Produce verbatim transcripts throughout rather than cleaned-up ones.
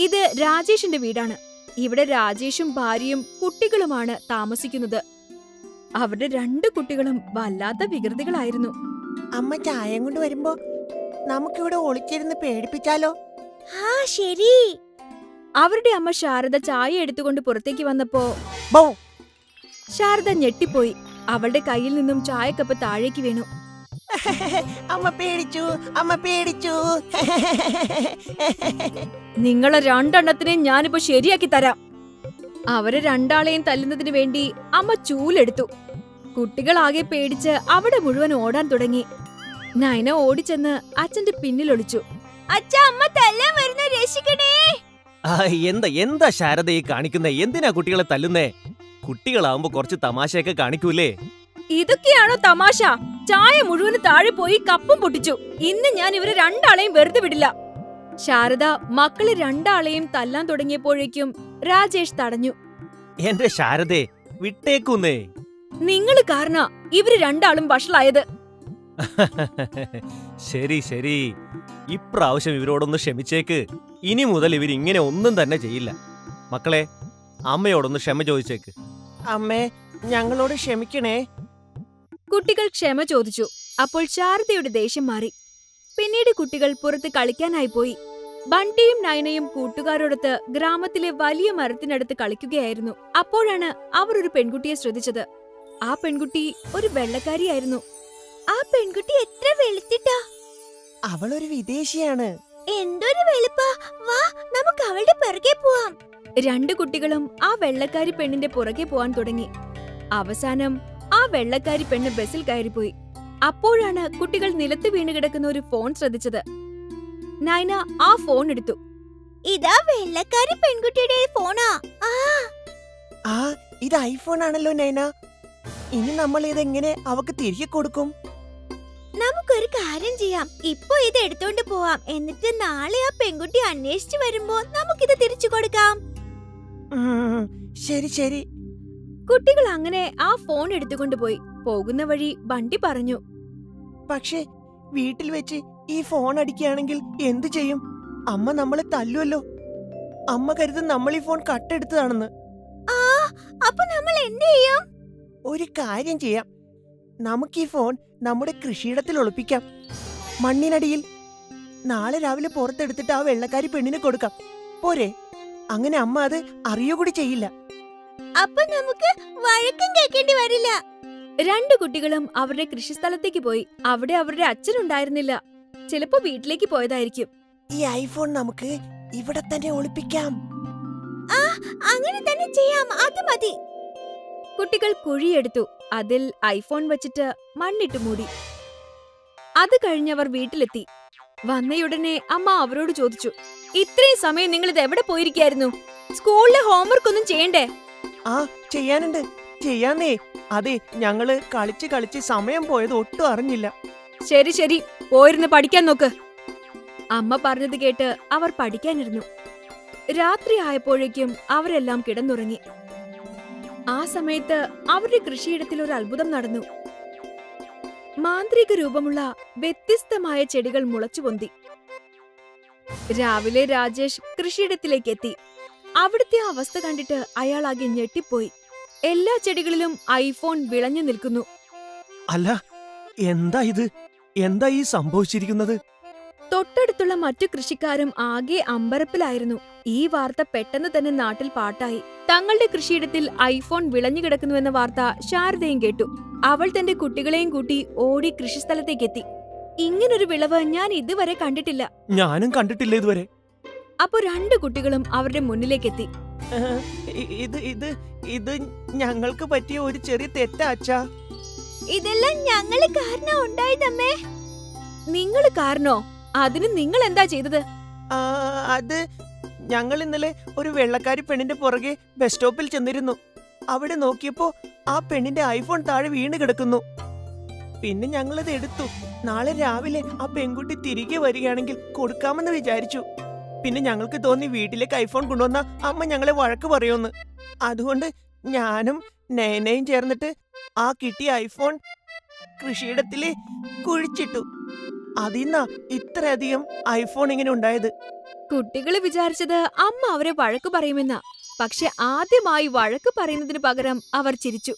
ഇത് രാജേഷിന്റെ വീടാണ്. ഇവിടെ രാജേഷും ഭാര്യയും കുട്ടികളുമാണ് താമസിക്കുന്നത്. അവരുടെ രണ്ട് കുട്ടികളും വല്ലാത്ത വികൃതികളായിരുന്നു. അമ്മ ചായം കൊണ്ട് വരുമ്പോ നമുക്കിവിടെ ഒളിച്ചിരുന്ന് പേടിപ്പിച്ചാലോ? ആ ശരി. അവരുടെ അമ്മ ശാരദ ചായ എടുത്തുകൊണ്ട് പുറത്തേക്ക് വന്നപ്പോ ശാരദ ഞെട്ടിപ്പോയി. അവളുടെ കയ്യിൽ നിന്നും ചായക്കപ്പ് താഴേക്ക് വീണു. അമ്മ പേടിച്ചു, അമ്മ പേടിച്ചു. നിങ്ങളെ രണ്ടെണ്ണത്തിനെ ഞാനിപ്പോ ശരിയാക്കി തരാം. അവരെ രണ്ടാളെയും തല്ലുന്നതിന് വേണ്ടി അമ്മ ചൂലെടുത്തു. കുട്ടികളാകെ പേടിച്ച് അവിടെ മുഴുവൻ ഓടാൻ തുടങ്ങി. നയന ഓടിച്ചെന്ന് അച്ഛന്റെ പിന്നിലൊളിച്ചു. അച്ഛാ, അമ്മ തല്ലാൻ വരുന്ന, രക്ഷിക്കണേ. എന്താ എന്താ ശാരദ ഈ കാണിക്കുന്നേ? എന്തിനാ കുട്ടികളെ തല്ലുന്നേ? കുട്ടികളാവുമ്പോ കുറച്ച് തമാശയൊക്കെ കാണിക്കൂലേ? ഇതൊക്കെയാണോ തമാശ? ചായ മുഴുവന് താഴെ പോയി കപ്പും പൊട്ടിച്ചു. ഇന്ന് ഞാൻ ഇവരെ രണ്ടാളെയും വെറുതെ വിടില്ല. ശാരദ മക്കളെ രണ്ടാളെയും തല്ലാൻ തുടങ്ങിയപ്പോഴേക്കും രാജേഷ് തടഞ്ഞു. എന്റെ ശാരദേ, വിട്ടേക്കുന്നേ. നിങ്ങള് കാരണ ഇവര് രണ്ടാളും വഷളായത്. ശരി ശരി, ഇപ്രാവശ്യം ഇവരോടൊന്ന് ക്ഷമിച്ചേക്ക്. ഇനി മുതൽ ഇവരിങ്ങനെ ഒന്നും തന്നെ ചെയ്യില്ല. മക്കളെ, അമ്മയോടൊന്ന് ക്ഷമ ചോദിച്ചേക്ക്. അമ്മേ, ഞങ്ങളോട് ക്ഷമിക്കണേ. കുട്ടികൾ ക്ഷമ ചോദിച്ചു. അപ്പോൾ ശാരദയുടെ ദേഷ്യം മാറി. പിന്നീട് കുട്ടികൾ പുറത്ത് കളിക്കാനായി പോയി. ബണ്ടിയും നയനയും കൂട്ടുകാരോടൊത്ത് ഗ്രാമത്തിലെ വലിയ മരത്തിനടുത്ത് കളിക്കുകയായിരുന്നു. അപ്പോഴാണ് അവർ ഒരു പെൺകുട്ടിയെ ശ്രദ്ധിച്ചത്. ആ പെൺകുട്ടി ഒരു വെള്ളക്കാരിയായിരുന്നു. ആ പെൺകുട്ടി എത്ര വെളുത്തിട്ടാ! അവളൊരു വിദേശിയാണ്. എന്തൊരു വെളുപ്പാ! വാ, നമുക്ക് അവളുടെ പിറകെ പോവാം. രണ്ടു കുട്ടികളും ആ വെള്ളക്കാരി പെണ്ണിന്റെ പുറകെ പോവാൻ തുടങ്ങി. അവസാനം ആ വെള്ളക്കാരി പെണ്ണ് ബസ്സിൽ കയറിപ്പോയി. അപ്പോഴാണ് കുട്ടികൾ നിലത്ത് വീണ് കിടക്കുന്ന ഒരു ഫോൺ ശ്രദ്ധിച്ചത്. നൈന ആ ഫോൺ എടുത്തു. ഇതാ വെള്ളക്കാരി പെൺകുട്ടിയുടെ ഫോണാ. ആ ഇത് ഐഫോൺ ആണല്ലോ നൈന. ഇനി നമ്മൾ ഇതെങ്ങനെ അവക്ക് തിരികെ കൊടുക്കും? നമുക്കൊരു കാര്യം ചെയ്യാം. ഇപ്പൊ ഇത് എടുത്തോണ്ട് പോവാം. എന്നിട്ട് നാളെ ആ പെൺകുട്ടി അന്വേഷിച്ചു വരുമ്പോ നമുക്കിത് തിരിച്ചു കൊടുക്കാം. ശരി ശരി. കുട്ടികൾ അങ്ങനെ ആ ഫോൺ എടുത്തുകൊണ്ടുപോയി. പോകുന്ന വഴി ബണ്ടി പറഞ്ഞു, പക്ഷേ വീട്ടിൽ വെച്ച് ഈ ഫോൺ അടിക്കുകയാണെങ്കിൽ എന്തു ചെയ്യും? അമ്മ നമ്മളെ തല്ലുമല്ലോ. അമ്മ കരുതും നമ്മൾ ഈ ഫോൺ കട്ടെടുത്തതാണെന്ന്. അപ്പൊ നമ്മൾ എന്ത് ചെയ്യും? ഒരു കാര്യം ചെയ്യാം. നമുക്ക് ഈ ഫോൺ നമ്മുടെ കൃഷിയിടത്തിൽ ഒളിപ്പിക്കാം, മണ്ണിനടിയിൽ. നാളെ രാവിലെ പുറത്തെടുത്തിട്ട് ആ വെള്ളക്കാരി പെണ്ണിന് കൊടുക്കാം. പോരെ? അങ്ങനെ അമ്മ അത് അറിയുകൂടി ചെയ്യില്ല. അപ്പൊ നമുക്ക് വഴക്കം കേൾക്കേണ്ടി വരില്ല. രണ്ടു കുട്ടികളും അവരുടെ കൃഷിസ്ഥലത്തേക്ക് പോയി. അവിടെ അവരുടെ അച്ഛനുണ്ടായിരുന്നില്ല. ചിലപ്പോ വീട്ടിലേക്ക് പോയതായിരിക്കും. ഈ ഐഫോൺ നമുക്ക് ഇവിടെ തന്നെ ഒളിപ്പിക്കാം. ആ, അങ്ങനെ തന്നെ ചെയ്യാം. അത് മതി. കുട്ടികൾ കുഴിയെടുത്തു. അതിൽ ഐഫോൺ വെച്ചിട്ട് മണ്ണിട്ട് മൂടി. അത് കഴിഞ്ഞവർ വീട്ടിലെത്തി. വന്നയുടനെ അമ്മ അവരോട് ചോദിച്ചു, ഇത്രയും സമയം നിങ്ങൾ ഇത് എവിടെ പോയിരിക്കായിരുന്നു? സ്കൂളിലെ ഹോംവർക്ക് ഒന്നും ചെയ്യണ്ടേ? ആ, ചെയ്യാനുണ്ട്, ചെയ്യാന്നേ. അതെ, ഞങ്ങള് കളിച്ച് കളിച്ച് സമയം പോയത് ഒട്ടും അറിഞ്ഞില്ല. ശരി ശരി, പോയിരുന്ന് പഠിക്കാൻ നോക്ക്. അമ്മ പറഞ്ഞത് കേട്ട് അവർ പഠിക്കാനിരുന്നു. രാത്രി ആയപ്പോഴേക്കും അവരെല്ലാം കിടന്നുറങ്ങി. ആ സമയത്ത് അവരുടെ കൃഷിയിടത്തിൽ ഒരു അത്ഭുതം നടന്നു. മാന്ത്രിക രൂപമുള്ള വ്യത്യസ്തമായ ചെടികൾ മുളച്ചുപൊന്തി. രാവിലെ രാജേഷ് കൃഷിയിടത്തിലേക്ക് എത്തി. അവിടുത്തെ അവസ്ഥ കണ്ടിട്ട് അയാളാകെ ഞെട്ടിപ്പോയി. എല്ലാ ചെടികളിലും ഐഫോൺ വിളഞ്ഞു നിൽക്കുന്നു. അല്ല, എന്താ ഇത്? എന്താ ഈ സംഭവിച്ചിരിക്കുന്നത്? തൊട്ടടുത്തുള്ള മറ്റു കൃഷിക്കാരും ആകെ അമ്പരപ്പിലായിരുന്നു. ഈ വാർത്ത പെട്ടെന്ന് തന്നെ നാട്ടിൽ പാട്ടായി. തങ്ങളുടെ കൃഷിയിടത്തിൽ ഐഫോൺ വിളഞ്ഞു കിടക്കുന്നുവെന്ന വാർത്ത ശാരദയും കേട്ടു. അവൾ തന്റെ കുട്ടികളെയും കൂട്ടി ഓടി കൃഷിസ്ഥലത്തേക്കെത്തി. ഇങ്ങനൊരു വിളവ് ഞാൻ ഇതുവരെ കണ്ടിട്ടില്ല. ഞാനും കണ്ടിട്ടില്ല ഇതുവരെ. അപ്പൊ രണ്ടു കുട്ടികളും അവരുടെ മുന്നിലേക്കെത്തി. ഇത് ഇത് ഇത് ഞങ്ങൾക്ക് പറ്റിയ ഒരു ചെറിയ തെറ്റാ അച്ഛാ. ഇതെല്ലാം ഞങ്ങള് കാരണം ഉണ്ടായതമ്മേ. നിങ്ങള് കാരണോ? അതിന് നിങ്ങൾ എന്താ ചെയ്തത്? അത് ഞങ്ങൾ ഇന്നലെ ഒരു വെള്ളക്കാരി പെണ്ണിന്റെ പുറകെ ബസ് സ്റ്റോപ്പിൽ ചെന്നിരുന്നു. അവിടെ നോക്കിയപ്പോ ആ പെണ്ണിന്റെ ഐഫോൺ താഴെ വീണ് കിടക്കുന്നു. പിന്നെ ഞങ്ങളത് എടുത്തു. നാളെ രാവിലെ ആ പെൺകുട്ടി തിരികെ വരികയാണെങ്കിൽ കൊടുക്കാമെന്ന് വിചാരിച്ചു. പിന്നെ ഞങ്ങൾക്ക് തോന്നി വീട്ടിലേക്ക് ഐഫോൺ കൊണ്ടുവന്ന അമ്മ ഞങ്ങളെ വഴക്ക് പറയുമെന്ന്. അതുകൊണ്ട് ഞാനും നയനയും ചേർന്നിട്ട് ആ കിട്ടിയ ഐഫോൺ കൃഷിയിടത്തില് കുഴിച്ചിട്ടു. അതിന്നാ ഇത്രയധികം ഐഫോൺ ഇങ്ങനെ ഉണ്ടായത്. കുട്ടികള് വിചാരിച്ചത് അമ്മ അവരെ വഴക്കു പറയുമെന്നാ. പക്ഷെ ആദ്യമായി വഴക്കു പറയുന്നതിന് പകരം അവർ ചിരിച്ചു.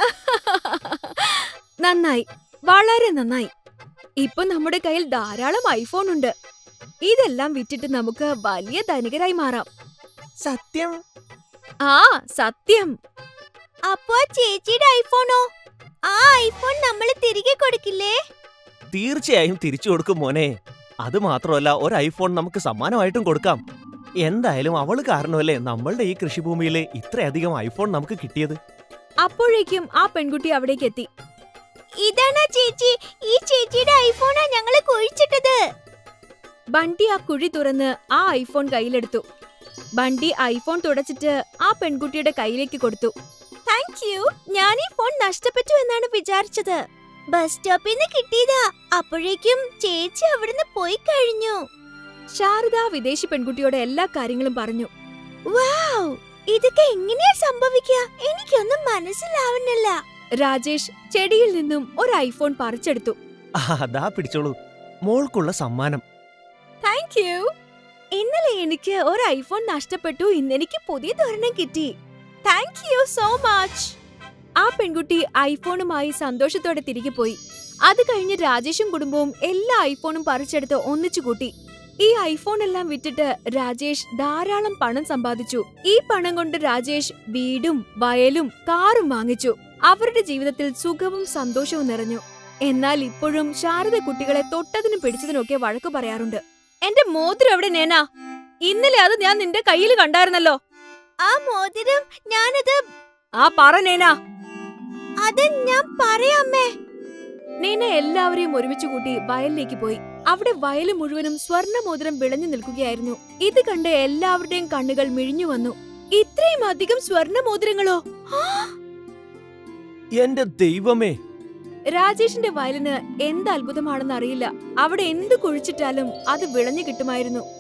നന്നായി, വളരെ നന്നായി. ഇപ്പൊ നമ്മുടെ കയ്യിൽ ധാരാളം ഐഫോൺ ഉണ്ട്. ഇതെല്ലാം വിറ്റിട്ട് നമുക്ക് വലിയ ധനികരായി മാറാം. സത്യം? ആ സത്യം. അപ്പോ ചേച്ചിയുടെ ഐഫോണോ? ആ ഐഫോൺ നമ്മൾ തിരികെ കൊടുക്കില്ലേ? തീർച്ചയായും തിരിച്ചു കൊടുക്കും മോനെ. അത് മാത്രമല്ല, ഒരു ഐഫോൺ നമുക്ക് സമ്മാനമായിട്ടും കൊടുക്കാം. എന്തായാലും അവള് കാരണമല്ലേ നമ്മളുടെ ഈ കൃഷിഭൂമിയിലെ ഇത്രയധികം ഐഫോൺ നമുക്ക് കിട്ടിയത്. അപ്പോഴേക്കും ആ പെൺകുട്ടി അവിടേക്ക് എത്തി. ഇതാണോ ചേച്ചി? ഈ ചേച്ചിയുടെ ഐഫോണാ ഞങ്ങള് കുഴിച്ചിട്ടത്. ബണ്ടി ആ കുഴി തുറന്ന് ആ ഐഫോൺ കയ്യിലെടുത്തു. ബണ്ടി ഐഫോൺ തുടച്ചിട്ട് ആ പെൺകുട്ടിയുടെ കയ്യിലേക്ക് കൊടുത്തു. Thank you. ഞാൻ ഈ ഫോൺ നഷ്ടപ്പെട്ടു എന്നാണ് വിചാരിച്ചത്. ബസ് സ്റ്റോപ്പിൽ നിന്ന് കിട്ടിയതാ. അപ്പോഴേക്കും ചേച്ചി അവിടുന്ന് പോയി കഴിഞ്ഞു. ശാരദ വിദേശി പെൺകുട്ടിയോട് എല്ലാ കാര്യങ്ങളും പറഞ്ഞു. വൗ, ഇതൊക്കെ എങ്ങനെയാ സംഭവിക്കുക? എനിക്കൊന്നും മനസ്സിലാവുന്നില്ല. രാജേഷ് ചെടിയിൽ നിന്നും ഒരു ഐഫോൺ പറിച്ചെടുത്തു. അതാ പിടിച്ചോളൂ, മോൾക്കുള്ള സമ്മാനം. Thank you. ഇന്നലെ എനിക്ക് ഒരു ഐഫോൺ നഷ്ടപ്പെട്ടു, ഇന്നെനിക്ക് പുതിയതൊരെണ്ണം കിട്ടി. Thank you so much. ആ പെൺകുട്ടി ഐഫോണുമായി സന്തോഷത്തോടെ തിരികെ പോയി. അത് കഴിഞ്ഞ് രാജേഷും കുടുംബവും എല്ലാ ഐഫോണും പറിച്ചെടുത്ത് ഒന്നിച്ചു കൂട്ടി. ഈ ഐഫോൺ എല്ലാം വിറ്റിട്ട് രാജേഷ് ധാരാളം പണം സമ്പാദിച്ചു. ഈ പണം കൊണ്ട് രാജേഷ് വീടും വയലും കാറും വാങ്ങിച്ചു. അവരുടെ ജീവിതത്തിൽ സുഖവും സന്തോഷവും നിറഞ്ഞു. എന്നാൽ ഇപ്പോഴും ശാരദ കുട്ടികളെ തൊട്ടതിനും പിടിച്ചതിനൊക്കെ വഴക്കു പറയാറുണ്ട്. എന്റെ മോതിരം എവിടെ നേനാ? ഇന്നലെ അത് ഞാൻ നിന്റെ കയ്യിൽ കണ്ടായിരുന്നല്ലോ. ആ മോതിരം ഞാനത് ആ പറ നേനാ. അത് ഞാൻ പറയാമേ. നീന എല്ലാവരെയും ഒരുമിച്ച് കൂട്ടി വയലിലേക്ക് പോയി. അവിടെ വയല് മുഴുവനും സ്വർണ്ണ മോതിരം വിളഞ്ഞു നിൽക്കുകയായിരുന്നു. ഇത് കണ്ട് എല്ലാവരുടെയും കണ്ണുകൾ മിഴിഞ്ഞു വന്നു. ഇത്രയും അധികം സ്വർണ്ണ മോതിരങ്ങളോ? എന്റെ ദൈവമേ! രാജേഷിന്റെ വയലിന് എന്ത് അത്ഭുതമാണെന്ന് അറിയില്ല. അവിടെ എന്ത് കുഴിച്ചിട്ടാലും അത് വിളഞ്ഞു കിട്ടുമായിരുന്നു.